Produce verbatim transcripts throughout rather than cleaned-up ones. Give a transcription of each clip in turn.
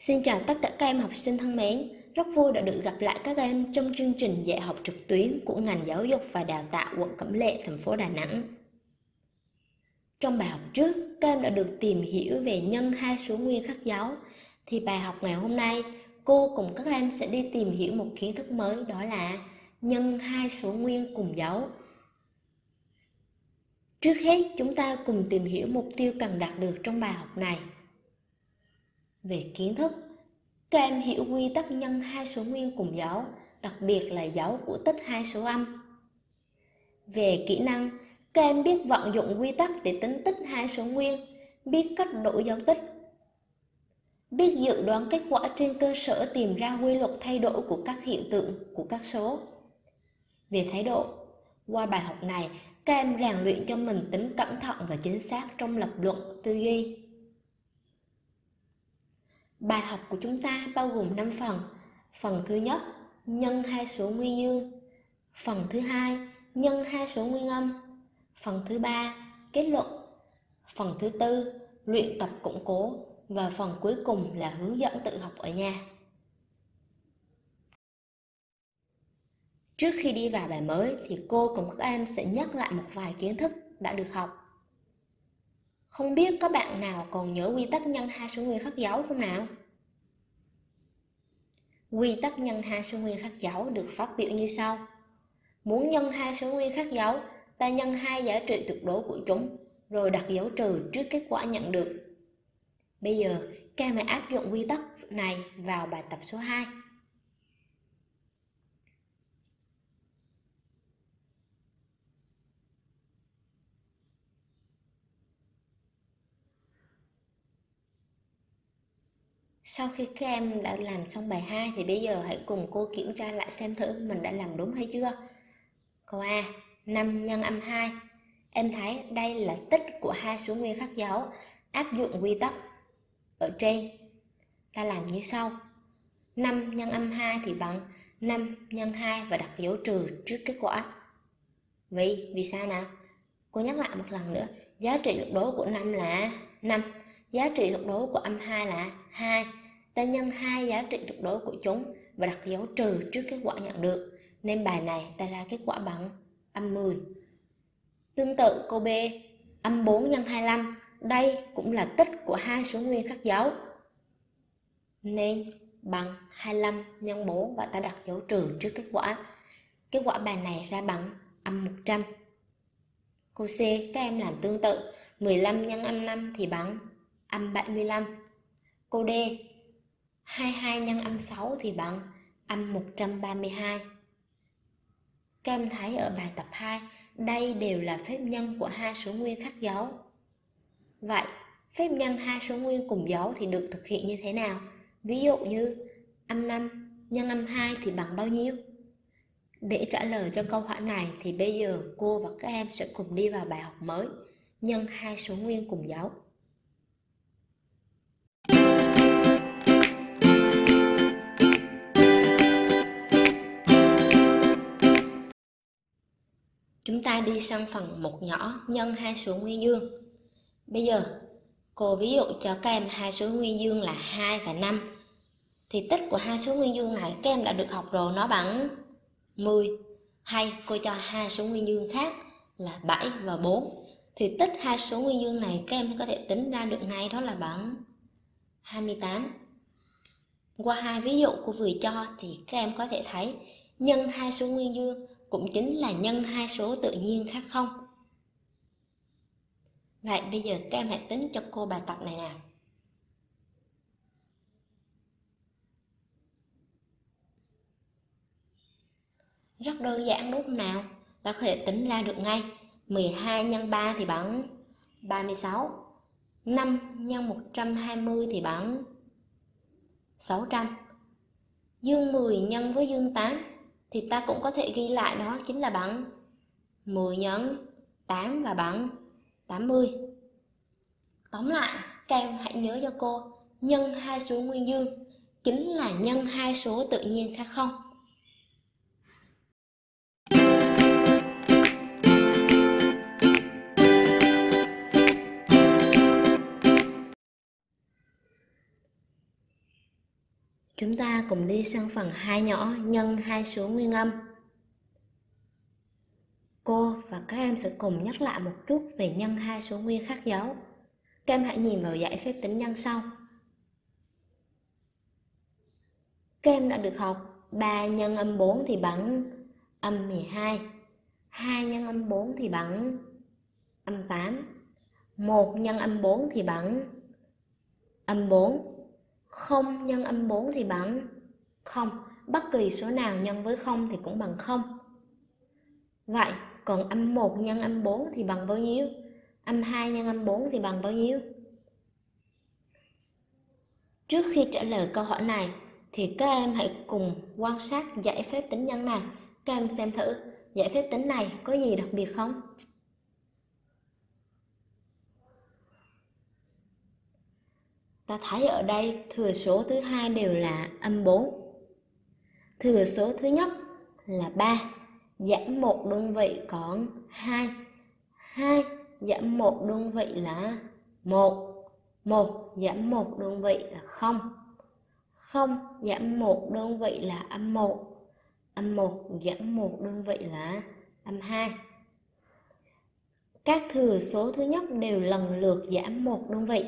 Xin chào tất cả các em học sinh thân mến, rất vui đã được gặp lại các em trong chương trình dạy học trực tuyến của ngành giáo dục và đào tạo quận Cẩm Lệ, thành phố Đà Nẵng. Trong bài học trước, các em đã được tìm hiểu về nhân hai số nguyên khác dấu. Thì bài học ngày hôm nay, cô cùng các em sẽ đi tìm hiểu một kiến thức mới, đó là nhân hai số nguyên cùng dấu. Trước hết, chúng ta cùng tìm hiểu mục tiêu cần đạt được trong bài học này. Về kiến thức, các em hiểu quy tắc nhân hai số nguyên cùng dấu, đặc biệt là dấu của tích hai số âm. Về kỹ năng, các em biết vận dụng quy tắc để tính tích hai số nguyên, biết cách đổi dấu tích, biết dự đoán kết quả trên cơ sở tìm ra quy luật thay đổi của các hiện tượng của các số. Về thái độ, qua bài học này, các em rèn luyện cho mình tính cẩn thận và chính xác trong lập luận, tư duy. Bài học của chúng ta bao gồm năm phần. Phần thứ nhất, nhân hai số nguyên dương. Phần thứ hai, nhân hai số nguyên âm. Phần thứ ba, kết luận. Phần thứ tư, luyện tập củng cố. Và phần cuối cùng là hướng dẫn tự học ở nhà. Trước khi đi vào bài mới thì cô cùng các em sẽ nhắc lại một vài kiến thức đã được học. Không biết có bạn nào còn nhớ quy tắc nhân hai số nguyên khác dấu không nào? Quy tắc nhân hai số nguyên khác dấu được phát biểu như sau. Muốn nhân hai số nguyên khác dấu, ta nhân hai giá trị tuyệt đối của chúng, rồi đặt dấu trừ trước kết quả nhận được. Bây giờ, các em hãy áp dụng quy tắc này vào bài tập số hai. Sau khi các em đã làm xong bài hai thì bây giờ hãy cùng cô kiểm tra lại xem thử mình đã làm đúng hay chưa. Câu A, năm nhân âm hai. Em thấy đây là tích của hai số nguyên khác dấu, áp dụng quy tắc ở trên. Ta làm như sau. năm nhân âm hai thì bằng năm nhân hai và đặt dấu trừ trước kết quả. Vì, vì sao nào? Cô nhắc lại một lần nữa. Giá trị tuyệt đối của năm là năm. Giá trị tuyệt đối của âm hai là hai. Ta nhân hai giá trị tuyệt đối của chúng và đặt dấu trừ trước kết quả nhận được. Nên bài này ta ra kết quả bằng âm mười. Tương tự câu B, âm bốn nhân hai mươi lăm. Đây cũng là tích của hai số nguyên khác dấu. Nên bằng hai mươi lăm nhân bốn và ta đặt dấu trừ trước kết quả. Kết quả bài này ra bằng âm một trăm. Câu C, các em làm tương tự. mười lăm nhân âm năm thì bằng âm bảy mươi lăm. Câu D, hai mươi hai nhân âm sáu thì bằng âm một trăm ba mươi hai. Các em thấy ở bài tập hai, đây đều là phép nhân của hai số nguyên khác dấu. Vậy, phép nhân hai số nguyên cùng dấu thì được thực hiện như thế nào? Ví dụ như âm năm nhân âm hai thì bằng bao nhiêu? Để trả lời cho câu hỏi này thì bây giờ cô và các em sẽ cùng đi vào bài học mới, nhân hai số nguyên cùng dấu. Chúng ta đi sang phần một nhỏ, nhân hai số nguyên dương. Bây giờ, cô ví dụ cho các em hai số nguyên dương là hai và năm. Thì tích của hai số nguyên dương này các em đã được học rồi, nó bằng mười. Hay cô cho hai số nguyên dương khác là bảy và bốn. Thì tích hai số nguyên dương này các em có thể tính ra được ngay, đó là bằng hai mươi tám. Qua hai ví dụ cô vừa cho thì các em có thể thấy nhân hai số nguyên dương cũng chính là nhân hai số tự nhiên khác không. Vậy bây giờ các em hãy tính cho cô bài tập này nào. Rất đơn giản đúng không nào? Ta có thể tính ra được ngay. mười hai nhân ba thì bằng ba mươi sáu. năm nhân một trăm hai mươi thì bằng sáu trăm. Dương mười nhân với dương tám thì ta cũng có thể ghi lại đó chính là bằng mười nhân tám và bằng tám mươi. Tóm lại, các em hãy nhớ cho cô, nhân hai số nguyên dương chính là nhân hai số tự nhiên khác không. Chúng ta cùng đi sang phần hai nhỏ nhân hai số nguyên âm. Cô và các em sẽ cùng nhắc lại một chút về nhân hai số nguyên khác dấu. Các em hãy nhìn vào dãy phép tính nhân sau. Các em đã được học ba nhân âm bốn thì bằng âm mười hai, hai nhân âm bốn thì bằng âm tám, một nhân âm bốn thì bằng âm bốn, không nhân âm bốn thì bằng không. Bất kỳ số nào nhân với không thì cũng bằng không. Vậy còn âm một nhân âm bốn thì bằng bao nhiêu? Âm hai nhân âm bốn thì bằng bao nhiêu? Trước khi trả lời câu hỏi này thì các em hãy cùng quan sát dãy phép tính nhân này. Các em xem thử dãy phép tính này có gì đặc biệt không? Ta thấy ở đây thừa số thứ hai đều là âm bốn. Thừa số thứ nhất là ba, giảm một đơn vị còn hai. hai giảm một đơn vị là một. một giảm một đơn vị là không. không giảm một đơn vị là âm một. Âm một giảm một đơn vị là âm hai. Các thừa số thứ nhất đều lần lượt giảm một đơn vị.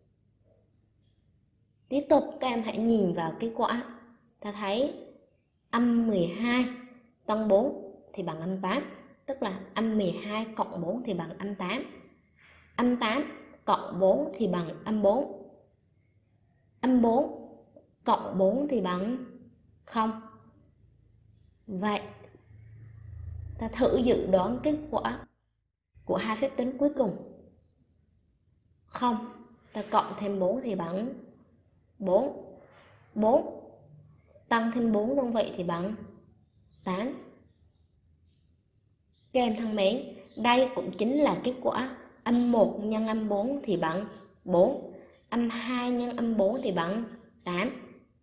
Tiếp tục các em hãy nhìn vào kết quả. Ta thấy âm mười hai tăng bốn thì bằng âm tám, tức là âm mười hai cộng bốn thì bằng âm tám. Âm tám cộng bốn thì bằng âm bốn. Âm bốn cộng bốn thì bằng không. Vậy ta thử dự đoán kết quả của hai phép tính cuối cùng. Không, ta cộng thêm bốn thì bằng bốn. bốn tăng thêm bốn đơn vị thì bằng tám. Các em thân mến, đây cũng chính là kết quả âm một nhân âm bốn thì bằng bốn. Âm hai nhân âm bốn thì bằng tám.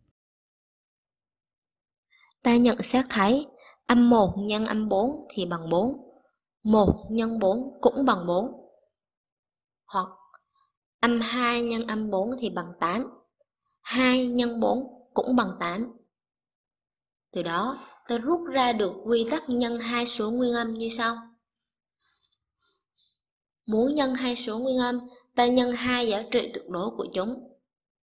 Ta nhận xét thấy âm một nhân âm bốn thì bằng bốn. một nhân bốn cũng bằng bốn. Hoặc âm hai nhân âm bốn thì bằng tám. hai nhân bốn cũng bằng tám. Từ đó, ta rút ra được quy tắc nhân hai số nguyên âm như sau. Muốn nhân hai số nguyên âm, ta nhân hai giá trị tuyệt đối của chúng.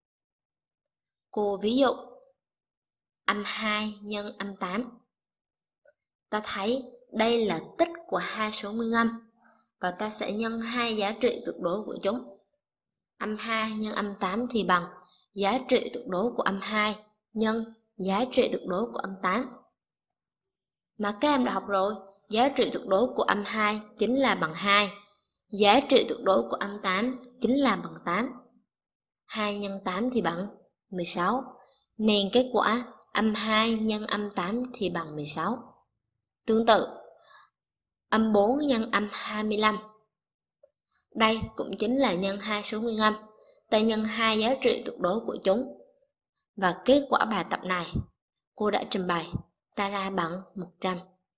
Cô ví dụ, âm hai nhân âm tám. Ta thấy đây là tích của hai số nguyên âm, và ta sẽ nhân hai giá trị tuyệt đối của chúng. Âm hai nhân âm tám thì bằng giá trị tuyệt đối của âm hai nhân giá trị tuyệt đối của âm tám. Mà các em đã học rồi, giá trị tuyệt đối của âm hai chính là bằng hai. Giá trị tuyệt đối của âm tám chính là bằng tám. hai nhân tám thì bằng mười sáu. Nên kết quả âm hai nhân âm tám thì bằng mười sáu. Tương tự, âm bốn nhân âm hai mươi lăm. Đây cũng chính là nhân hai số nguyên âm. Ta nhân hai giá trị tuyệt đối của chúng. Và kết quả bài tập này, cô đã trình bày, ta ra bằng một trăm.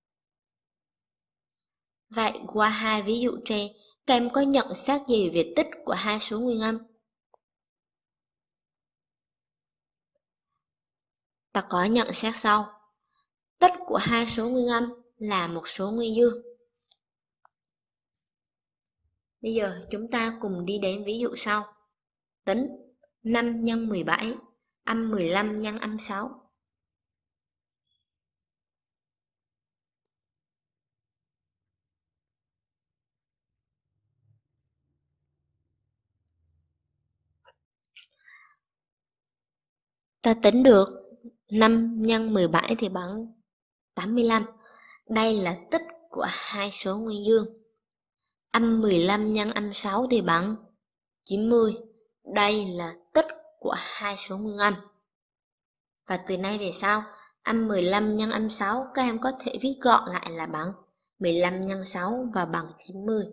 Vậy qua hai ví dụ trên, các em có nhận xét gì về tích của hai số nguyên âm? Ta có nhận xét sau. Tích của hai số nguyên âm là một số nguyên dương. Bây giờ chúng ta cùng đi đến ví dụ sau. Tính năm nhân mười bảy, âm mười lăm nhân âm sáu. Ta tính được năm nhân mười bảy thì bằng tám mươi lăm. Đây là tích của hai số nguyên dương. Âm mười lăm nhân âm sáu thì bằng chín mươi. Đây là tích của hai số nguyên âm. Và từ nay về sau, âm mười lăm nhân âm sáu các em có thể viết gọn lại là bằng mười lăm nhân sáu và bằng chín mươi.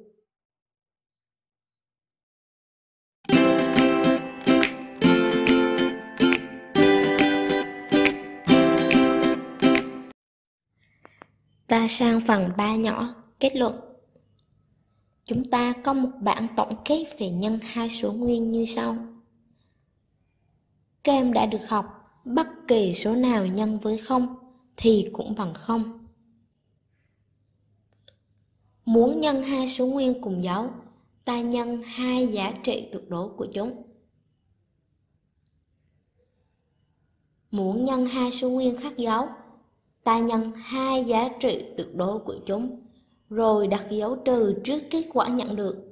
Ta sang phần ba nhỏ, kết luận. Chúng ta có một bảng tổng kết về nhân hai số nguyên như sau. Các em đã được học Bất kỳ số nào nhân với không thì cũng bằng không. Muốn nhân hai số nguyên cùng dấu, ta nhân hai giá trị tuyệt đối của chúng. Muốn nhân hai số nguyên khác dấu, ta nhân hai giá trị tuyệt đối của chúng, rồi đặt dấu trừ trước kết quả nhận được.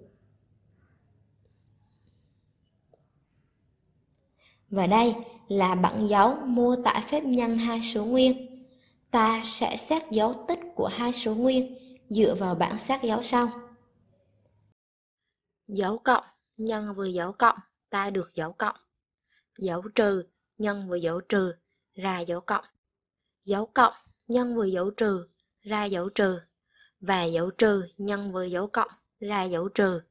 Và đây là bảng dấu mô tả phép nhân hai số nguyên. Ta sẽ xác dấu tích của hai số nguyên dựa vào bảng xác dấu sau. Dấu cộng nhân với dấu cộng, ta được dấu cộng. Dấu trừ nhân với dấu trừ, ra dấu cộng. Dấu cộng nhân với dấu trừ, ra dấu trừ. Và dấu trừ nhân với dấu cộng, ra dấu trừ.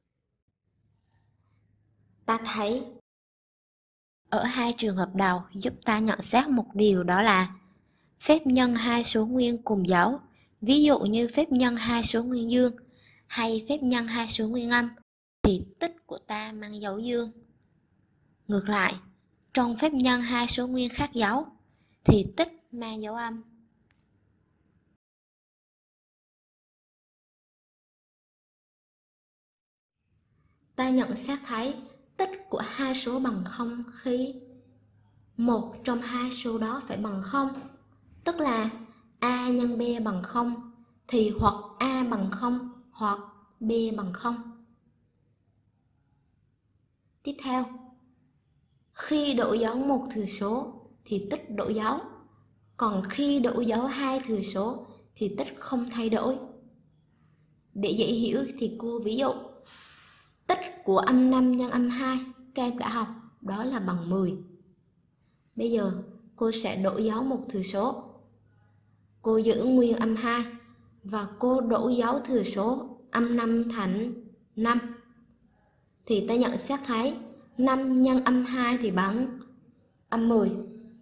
Ta thấy ở hai trường hợp đầu giúp ta nhận xét một điều, đó là phép nhân hai số nguyên cùng dấu, ví dụ như phép nhân hai số nguyên dương hay phép nhân hai số nguyên âm, thì tích của ta mang dấu dương. Ngược lại, trong phép nhân hai số nguyên khác dấu thì tích mang dấu âm. Ta nhận xét thấy tích của hai số bằng không khi một trong hai số đó phải bằng không, tức là a nhân b bằng không thì hoặc a bằng không hoặc b bằng không. Tiếp theo, khi đổi dấu một thừa số thì tích đổi dấu, còn khi đổi dấu hai thừa số thì tích không thay đổi. Để dễ hiểu thì cô ví dụ tích của âm năm nhân âm hai các em đã học, đó là bằng mười. Bây giờ cô sẽ đổi dấu một thừa số. Cô giữ nguyên âm hai và cô đổi dấu thừa số âm năm thành năm. Thì ta nhận xét thấy năm nhân âm hai thì bằng âm mười.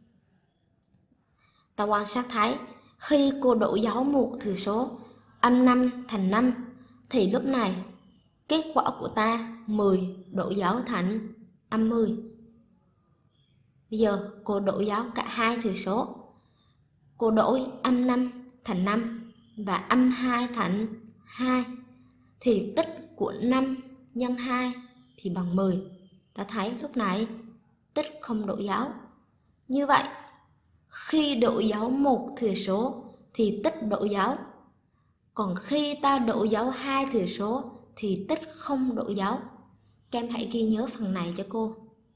Ta quan sát thấy khi cô đổi dấu một thừa số âm năm thành năm thì lúc này kết quả của ta mười đổi dấu thành âm mười. Bây giờ cô đổi dấu cả hai thừa số. Cô đổi âm năm thành năm và âm hai thành hai thì tích của năm nhân hai thì bằng mười. Ta thấy lúc này tích không đổi dấu. Như vậy, khi đổi dấu một thừa số thì tích đổi dấu. Còn khi ta đổi dấu hai thừa số thì tích không đổi dấu. Các em hãy ghi nhớ phần này cho cô.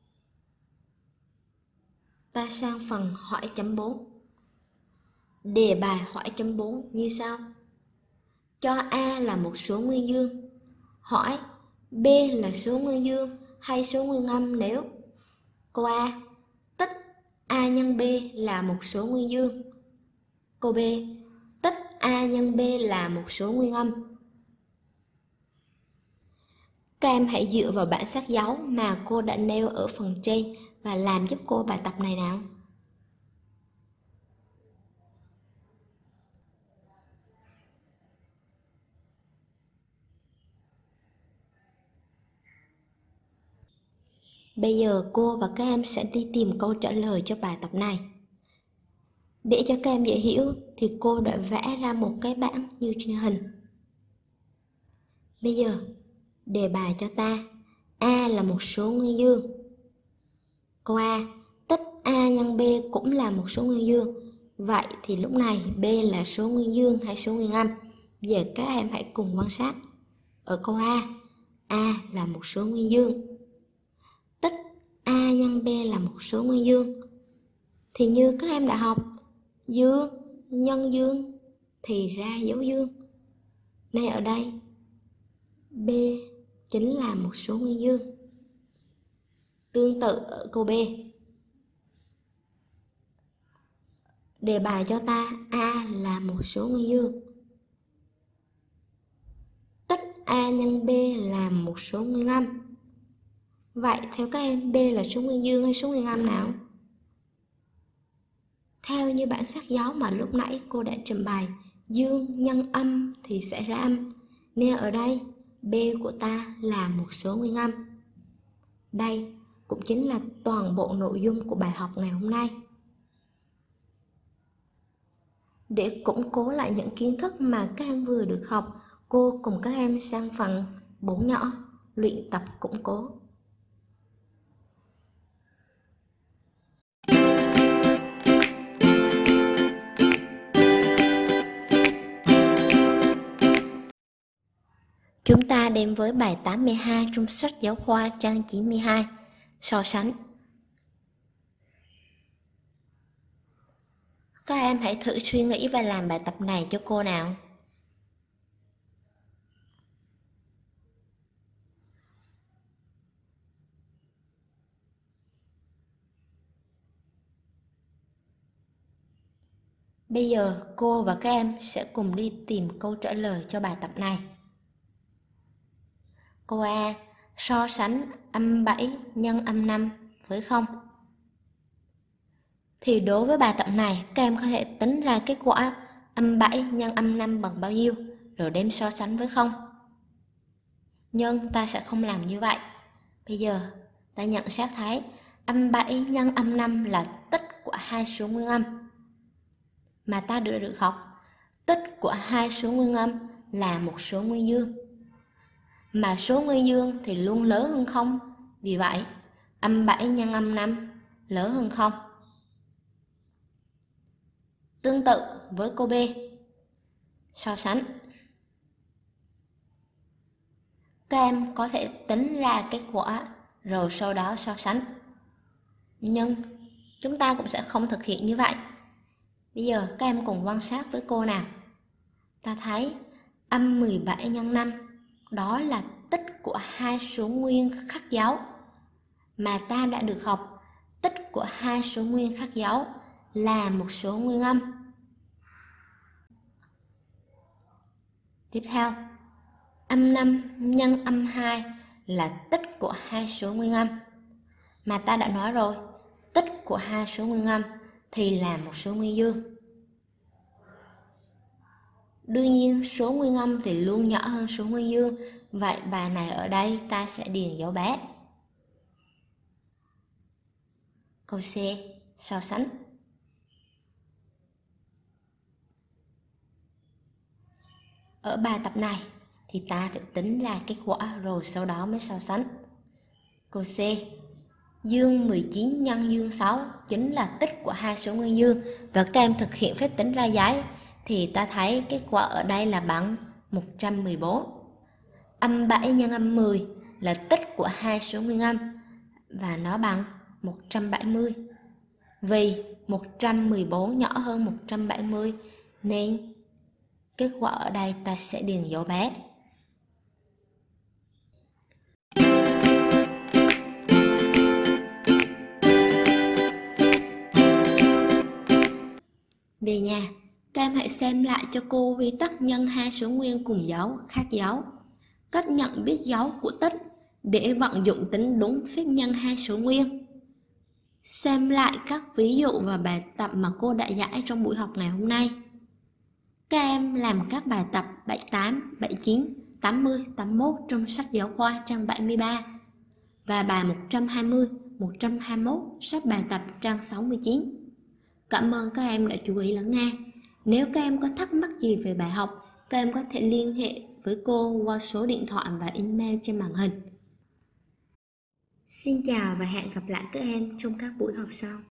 Ta sang phần hỏi chấm bốn. Đề bài hỏi chấm bốn như sau. Cho A là một số nguyên dương. Hỏi B là số nguyên dương hay số nguyên âm nếu câu A tích A nhân B là một số nguyên dương. Câu B tích A nhân B là một số nguyên âm. Các em hãy dựa vào bảng xác dấu mà cô đã nêu ở phần trên và làm giúp cô bài tập này nào. Bây giờ cô và các em sẽ đi tìm câu trả lời cho bài tập này. Để cho các em dễ hiểu thì cô đã vẽ ra một cái bảng như trên hình. Bây giờ đề bài cho ta A là một số nguyên dương. Câu A tích A nhân B cũng là một số nguyên dương. Vậy thì lúc này B là số nguyên dương hay số nguyên âm? Giờ các em hãy cùng quan sát. Ở câu A, A là một số nguyên dương. Tích A nhân B là một số nguyên dương. Thì như các em đã học, dương nhân dương thì ra dấu dương. Nên ở đây B chính là một số nguyên dương. Tương tự ở câu B. Đề bài cho ta A là một số nguyên dương. Tích A nhân B là một số nguyên âm. Vậy theo các em B là số nguyên dương hay số nguyên âm nào? Theo như bảng xác dấu mà lúc nãy cô đã trình bày, dương nhân âm thì sẽ ra âm. Nên ở đây B của ta là một số nguyên âm. Đây cũng chính là toàn bộ nội dung của bài học ngày hôm nay. Để củng cố lại những kiến thức mà các em vừa được học, cô cùng các em sang phần bốn nhỏ, luyện tập củng cố. Chúng ta đến với bài tám mươi hai trong sách giáo khoa trang chín mươi hai, so sánh. Các em hãy thử suy nghĩ và làm bài tập này cho cô nào. Bây giờ cô và các em sẽ cùng đi tìm câu trả lời cho bài tập này. Câu A. So sánh âm bảy nhân âm năm với không. Thì đối với bài tập này, các em có thể tính ra kết quả âm bảy nhân âm năm bằng bao nhiêu, rồi đem so sánh với không. Nhưng ta sẽ không làm như vậy. Bây giờ ta nhận xét thấy âm bảy nhân âm năm là tích của hai số nguyên âm. Mà ta đã được học, tích của hai số nguyên âm là một số nguyên dương. Mà số nguyên dương thì luôn lớn hơn không. Vì vậy, âm bảy nhân âm năm lớn hơn không. Tương tự với câu B, so sánh. Các em có thể tính ra kết quả rồi sau đó so sánh. Nhưng chúng ta cũng sẽ không thực hiện như vậy. Bây giờ các em cùng quan sát với cô nào. Ta thấy âm mười bảy nhân năm, đó là tích của hai số nguyên khác dấu. Mà ta đã được học, tích của hai số nguyên khác dấu là một số nguyên âm. Tiếp theo, âm năm nhân âm hai là tích của hai số nguyên âm. Mà ta đã nói rồi, tích của hai số nguyên âm thì là một số nguyên dương. Đương nhiên số nguyên âm thì luôn nhỏ hơn số nguyên dương. Vậy bài này ở đây ta sẽ điền dấu bé. Câu C, so sánh. Ở bài tập này thì ta phải tính ra kết quả rồi sau đó mới so sánh. Câu C, dương mười chín nhân dương sáu chính là tích của hai số nguyên dương. Và các em thực hiện phép tính ra giấy thì ta thấy kết quả ở đây là bằng một trăm mười bốn. Âm bảy nhân âm mười là tích của hai số nguyên âm và nó bằng một trăm bảy mươi. Vì một trăm mười bốn nhỏ hơn một trăm bảy mươi nên kết quả ở đây ta sẽ điền dấu bé. Về nhà, các em hãy xem lại cho cô quy tắc nhân hai số nguyên cùng dấu, khác dấu. Cách nhận biết dấu của tích để vận dụng tính đúng phép nhân hai số nguyên. Xem lại các ví dụ và bài tập mà cô đã giải trong buổi học ngày hôm nay. Các em làm các bài tập bảy mươi tám, bảy mươi chín, tám mươi, tám mươi mốt trong sách giáo khoa trang bảy mươi ba và bài một trăm hai mươi, một trăm hai mươi mốt sách bài tập trang sáu mươi chín. Cảm ơn các em đã chú ý lắng nghe. Nếu các em có thắc mắc gì về bài học, các em có thể liên hệ với cô qua số điện thoại và email trên màn hình. Xin chào và hẹn gặp lại các em trong các buổi học sau.